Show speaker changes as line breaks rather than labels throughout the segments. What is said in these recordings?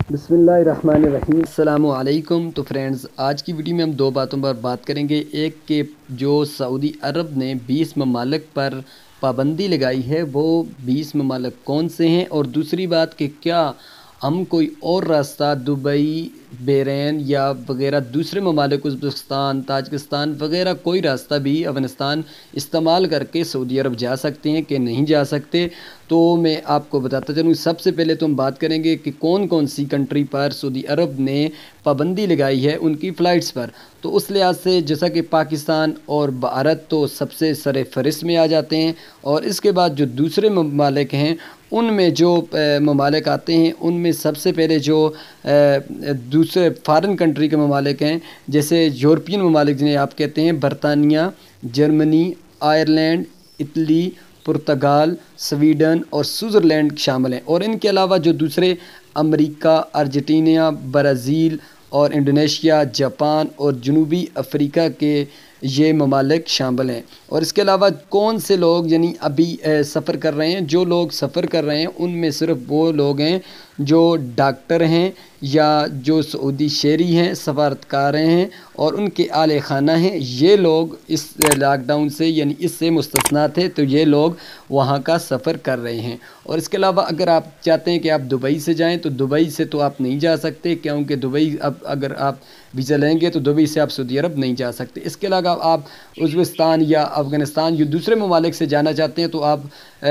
बिस्मिल्लाहिर्रहमानिर्रहीम। अस्सलामुअलैकुम। तो फ्रेंड्स, आज की वीडियो में हम दो बातों पर बात करेंगे। एक के जो सऊदी अरब ने 20 ममालिक पर पाबंदी लगाई है, वो 20 ममालिक कौन से हैं, और दूसरी बात कि क्या हम कोई और रास्ता दुबई, बहरैन या वगैरह दूसरे ममालिक, उज़्बेकिस्तान, ताजिकिस्तान वगैरह कोई रास्ता भी अफ़गानिस्तान इस्तेमाल करके सऊदी अरब जा सकते हैं कि नहीं जा सकते। तो मैं आपको बताता चलूँ। सबसे पहले तो हम बात करेंगे कि कौन कौन सी कंट्री पर सऊदी अरब ने पाबंदी लगाई है उनकी फ़्लाइट्स पर। तो उस लिहाज से जैसा कि पाकिस्तान और भारत तो सबसे सरे फ़हरिस्त में आ जाते हैं, और इसके बाद जो दूसरे ममालिक हैं उनमें जो ममालिक आते हैं, उनमें सबसे पहले जो दूसरे फ़ॉरेन कंट्री के ममालिक हैं, जैसे यूरोपियन ममालिक जिन्हें आप कहते हैं, बरतानिया, जर्मनी, आयरलैंड, इटली, पुर्तगाल, स्वीडन और स्विट्ज़रलैंड शामिल हैं। और इनके अलावा जो दूसरे अमेरिका, अर्जेंटीना, ब्राज़ील और इंडोनेशिया, जापान और जनूबी अफ्रीका के ये ममालिक शामिल हैं। और इसके अलावा कौन से लोग यानी अभी सफ़र कर रहे हैं, जो लोग सफ़र कर रहे हैं उनमें सिर्फ वो लोग हैं जो डॉक्टर हैं या जो सऊदी शहरी हैं, सफारतकार हैं और उनके आले खाना हैं। ये लोग इस लॉकडाउन से यानी इससे मुस्तस्ना थे, तो ये लोग वहाँ का सफ़र कर रहे हैं। और इसके अलावा अगर आप चाहते हैं कि आप दुबई से जाएं, तो दुबई से तो आप नहीं जा सकते, क्योंकि दुबई अब अगर आप वीज़ा लेंगे तो दुबई से आप सऊदी अरब नहीं जा सकते। इसके अलावा आप उज़्बेकिस्तान या अफ़गानिस्तान या दूसरे ममालिक से जाना चाहते हैं तो आप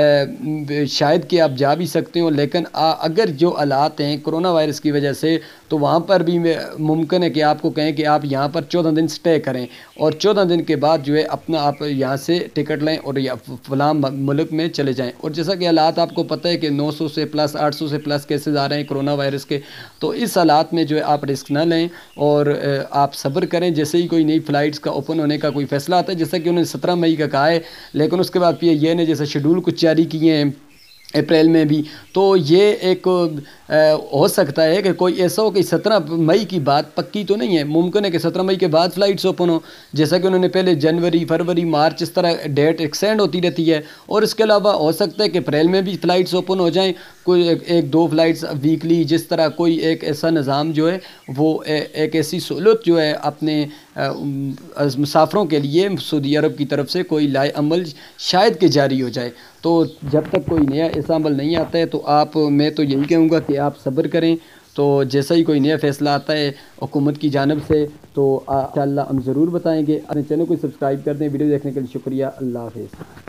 शायद कि आप जा भी सकते हो, लेकिन अगर जो हालात हैं कोरोना वायरस की वजह से, तो वहाँ पर भी मुमकिन है कि आपको कहें कि आप यहाँ पर 14 दिन स्टे करें, और 14 दिन के बाद जो है अपना आप यहाँ से टिकट लें और या फ़लाँ मुल्क में चले जाएं। और जैसा कि हालात आपको पता है कि 900 से प्लस 800 से प्लस केसेस आ रहे हैं कोरोना वायरस के, तो इस हालात में जो है आप रिस्क ना लें और आप सब्र करें। जैसे ही कोई नई फ़्लाइट्स का ओपन होने का कोई फ़ैसला आता है, जैसा कि उन्होंने 17 मई का कहा है, लेकिन उसके बाद ये ने जैसे शेड्यूल कुछ जारी किए हैं अप्रैल में भी, तो ये एक हो सकता है कि कोई ऐसा हो कि 17 मई की बात पक्की तो नहीं है, मुमकिन है कि 17 मई के बाद फ़्लाइट्स ओपन हो, जैसा कि उन्होंने पहले जनवरी, फरवरी, मार्च इस तरह डेट एक्सटेंड होती रहती है। और इसके अलावा हो सकता है कि अप्रैल में भी फ़्लाइट्स ओपन हो जाएं, कोई एक दो फ़्लाइट्स वीकली, जिस तरह कोई एक ऐसा निज़ाम जो है वो एक ऐसी सहूलत जो है अपने मुसाफिरों के लिए सऊदी अरब की तरफ से कोई लाए अमल शायद के जारी हो जाए। तो जब तक कोई नया ऐसा अमल नहीं आता है तो मैं तो यही कहूँगा कि आप सब्र करें। तो जैसा ही कोई नया फ़ैसला आता है हुकूमत की जानिब से, तो इंशाअल्लाह हम ज़रूर बताएँगे। अपने चैनल को सब्सक्राइब कर दें। वीडियो देखने के लिए शुक्रिया। अल्लाह हाफ़िज़।